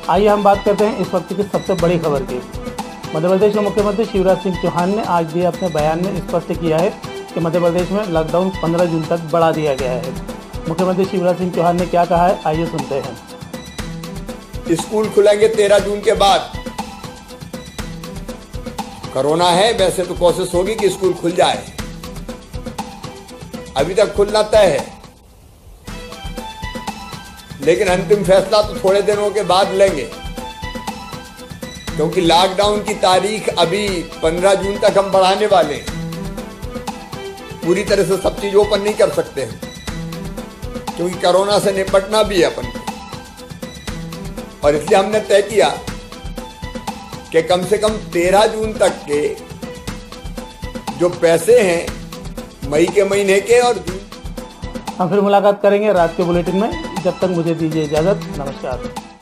आइए हम बात करते हैं इस वक्त की सबसे बड़ी खबर की। मध्य प्रदेश के मुख्यमंत्री शिवराज सिंह चौहान ने आज दिए अपने बयान में स्पष्ट किया है कि मध्य प्रदेश में लॉकडाउन 15 जून तक बढ़ा दिया गया है। मुख्यमंत्री शिवराज सिंह चौहान ने क्या कहा है, आइए सुनते हैं। स्कूल खुलेंगे 13 जून के बाद। कोरोना है, वैसे तो कोशिश होगी कि स्कूल खुल जाए। अभी तक खुलना तय है, लेकिन अंतिम फैसला तो थोड़े दिनों के बाद लेंगे, क्योंकि लॉकडाउन की तारीख अभी 15 जून तक हम बढ़ाने वाले हैं। पूरी तरह से सब चीज ओपन नहीं कर सकते हैं, क्योंकि कोरोना से निपटना भी है अपन को। और इसलिए हमने तय किया कि कम से कम 13 जून तक के जो पैसे हैं मई के महीने के और हम फिर मुलाकात करेंगे रात के बुलेटिन में। जब तक मुझे दीजिए इजाजत, नमस्कार।